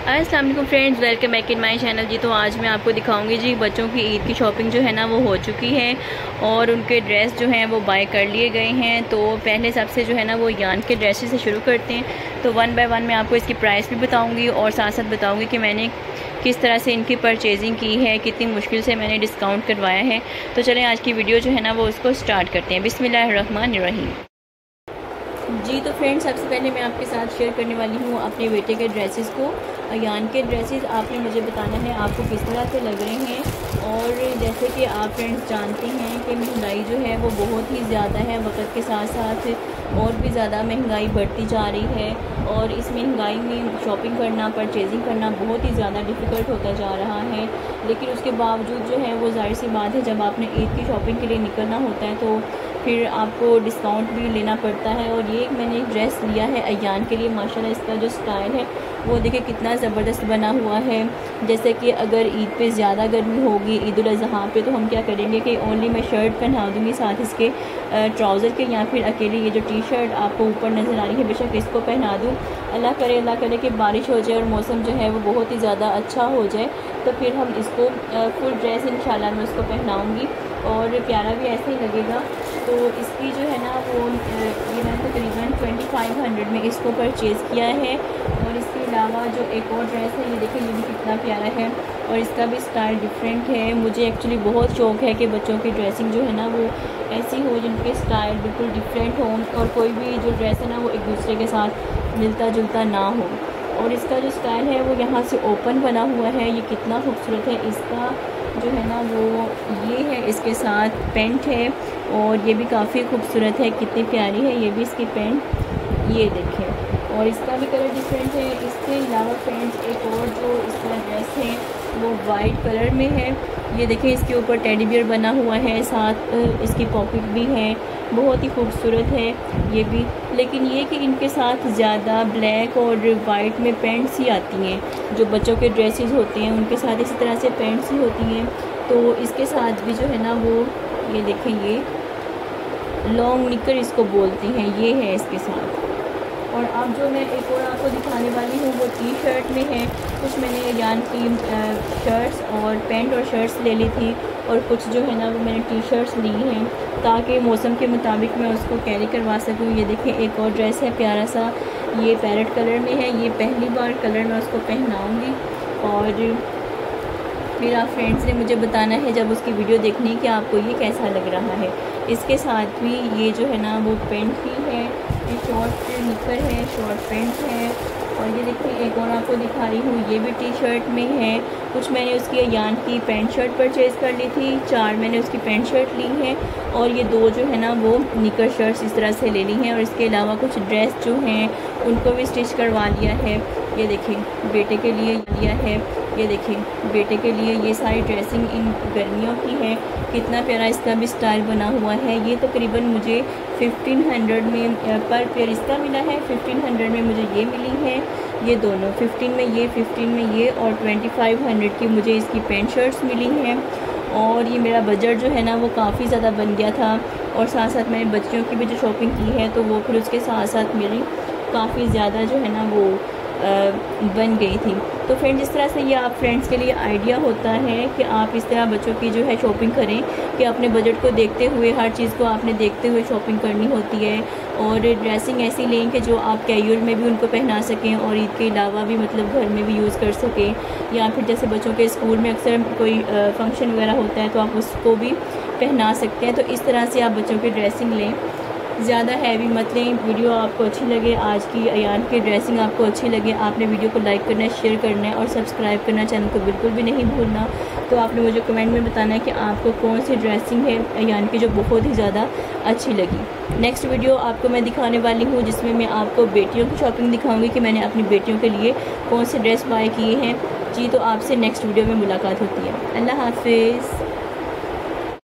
अस्सलाम वालेकुम friends, welcome back in my channel. जी तो आज मैं आपको दिखाऊंगी जी बच्चों की ईद की शॉपिंग जो है ना वो हो चुकी है और उनके ड्रेस जो हैं वो बाय कर लिए गए हैं। तो पहले सबसे जो है ना वो यान के ड्रेसेस से शुरू करते हैं। तो वन बाय वन मैं आपको इसकी प्राइस भी बताऊंगी और साथ साथ बताऊंगी कि मैंने किस तरह से इनकी परचेजिंग की है, कितनी मुश्किल से मैंने डिस्काउंट करवाया है। तो चलें आज की वीडियो जो है ना वो उसको स्टार्ट करते हैं। बिस्मिल्लाहिर्रहमानिर्रहीम। जी तो फ्रेंड्स, सबसे पहले मैं आपके साथ शेयर करने वाली हूँ अपने बेटे के ड्रेसेस को। यान के ड्रेसेस आपने मुझे बताना है आपको किस तरह से लग रहे हैं। और जैसे कि आप फ्रेंड्स जानते हैं कि महंगाई जो है वो बहुत ही ज़्यादा है, वक्त के साथ साथ और भी ज़्यादा महंगाई बढ़ती जा रही है और इस महंगाई में शॉपिंग करना, परचेजिंग करना बहुत ही ज़्यादा डिफ़िकल्ट होता जा रहा है। लेकिन उसके बावजूद जो है वो ज़ाहिर सी बात है, जब आपने ईद की शॉपिंग के लिए निकलना होता है तो फिर आपको डिस्काउंट भी लेना पड़ता है। और ये मैंने एक ड्रेस लिया है अयान के लिए। माशाल्लाह इसका जो स्टाइल है वो देखिए कितना ज़बरदस्त बना हुआ है। जैसे कि अगर ईद पे ज़्यादा गर्मी होगी, ईद उल अज़हा पे, तो हम क्या करेंगे कि ओनली मैं शर्ट पहना दूँगी, साथ इसके ट्राउज़र के, या फिर अकेली ये जो टी शर्ट आपको ऊपर नज़र आ रही है बेशक इसको पहना दूँ। अल्लाह करे कि बारिश हो जाए और मौसम जो है वो बहुत ही ज़्यादा अच्छा हो जाए तो फिर हम इसको फुल ड्रेस इंशाल्लाह मैं उसको पहनाऊँगी और प्यारा भी ऐसे ही लगेगा। तो इसकी जो है ना वो ये मैंने तकरीबन 2500 में इसको परचेज़ किया है। और इसके अलावा जो एक और ड्रेस है, ये देखिए ये भी कितना प्यारा है और इसका भी स्टाइल डिफरेंट है। मुझे एक्चुअली बहुत शौक़ है कि बच्चों की ड्रेसिंग जो है ना वो ऐसी हो जिनके स्टाइल बिल्कुल डिफरेंट हो और कोई भी जो ड्रेस है ना वो एक दूसरे के साथ मिलता जुलता ना हो। और इसका जो स्टाइल है वो यहाँ से ओपन बना हुआ है, ये कितना खूबसूरत है। इसका जो है ना वो ये है, इसके साथ पेंट है और ये भी काफ़ी खूबसूरत है, कितनी प्यारी है ये भी इसकी पेंट, ये देखें। और इसका भी कलर डिफरेंट है। इसके अलावा फ्रेंड्स एक और जो इसका ड्रेस है वो वाइट कलर में है। ये देखें इसके ऊपर टेडी बियर बना हुआ है, साथ इसकी पॉकेट भी है, बहुत ही खूबसूरत है ये भी। लेकिन ये कि इनके साथ ज़्यादा ब्लैक और वाइट में पेंट्स ही आती हैं। जो बच्चों के ड्रेसेस होते हैं उनके साथ इसी तरह से पेंट्स ही होती हैं। तो इसके साथ भी जो है ना वो ये देखें, ये लॉन्ग निकर इसको बोलते हैं, ये है इसके साथ। और अब जो मैं एक और आपको दिखाने वाली हूँ वो टी शर्ट में है। कुछ मैंने यान की शर्ट्स और पैंट और शर्ट्स ले ली थी और कुछ जो है ना वो मैंने टी शर्ट्स ली हैं ताकि मौसम के मुताबिक मैं उसको कैरी करवा सकूँ। ये देखिए एक और ड्रेस है प्यारा सा, ये पैरेट कलर में है। ये पहली बार कलर मैं उसको पहनाऊँगी और फिर आप फ्रेंड्स ने मुझे बताना है जब उसकी वीडियो देखनी है कि आपको ये कैसा लग रहा है। इसके साथ भी ये जो है ना वो पेंट ही है, ये शॉर्ट निकर है, शॉर्ट पेंट है। और ये देखिए एक और आपको दिखा रही हूँ, ये भी टी शर्ट में है। कुछ मैंने उसकी यान की पैंट शर्ट परचेज़ कर ली थी, 4 मैंने उसकी पैंट शर्ट ली हैं और ये 2 जो है ना वो निकर शर्ट्स इस तरह से ले ली हैं। और इसके अलावा कुछ ड्रेस जो हैं उनको भी स्टिच करवा लिया है। ये देखें बेटे के लिए लिया है, ये देखें बेटे के लिए ये सारी ड्रेसिंग इन गर्मियों की है। कितना प्यारा इसका भी स्टाइल बना हुआ है। ये तकरीबन मुझे 1500 में पर पेयर इसका मिला है, 1500 में मुझे ये मिली है। ये दोनों 15 में ये, 15 में ये और 2500 की मुझे इसकी पैंट शर्ट्स मिली हैं। और ये मेरा बजट जो है ना वो काफ़ी ज़्यादा बन गया था और साथ साथ मैंने बच्चियों की भी जो शॉपिंग की है तो वो फिर उसके साथ साथ मेरी काफ़ी ज़्यादा जो है ना वो बन गई थी। तो फ्रेंड्स इस तरह से ये आप फ्रेंड्स के लिए आइडिया होता है कि आप इस तरह बच्चों की जो है शॉपिंग करें कि अपने बजट को देखते हुए, हर चीज़ को आपने देखते हुए शॉपिंग करनी होती है। और ड्रेसिंग ऐसी लें कि जो आप कैजुअल में भी उनको पहना सकें और ईद के अलावा भी मतलब घर में भी यूज़ कर सकें, या फिर जैसे बच्चों के स्कूल में अक्सर कोई फंक्शन वगैरह होता है तो आप उसको भी पहना सकते हैं। तो इस तरह से आप बच्चों की ड्रेसिंग लें, ज़्यादा हैवी मत लें। वीडियो आपको अच्छी लगे, आज की अयान की ड्रेसिंग आपको अच्छी लगे, आपने वीडियो को लाइक करना है, शेयर करना है और सब्सक्राइब करना, चैनल को बिल्कुल भी नहीं भूलना। तो आपने मुझे कमेंट में बताना है कि आपको कौन सी ड्रेसिंग है अयान की जो बहुत ही ज़्यादा अच्छी लगी। नेक्स्ट वीडियो आपको मैं दिखाने वाली हूँ जिसमें मैं आपको बेटियों की शॉपिंग दिखाऊँगी कि मैंने अपनी बेटियों के लिए कौन से ड्रेस बाय किए हैं। जी तो आपसे नेक्स्ट वीडियो में मुलाकात होती है। अल्लाह हाफिज़।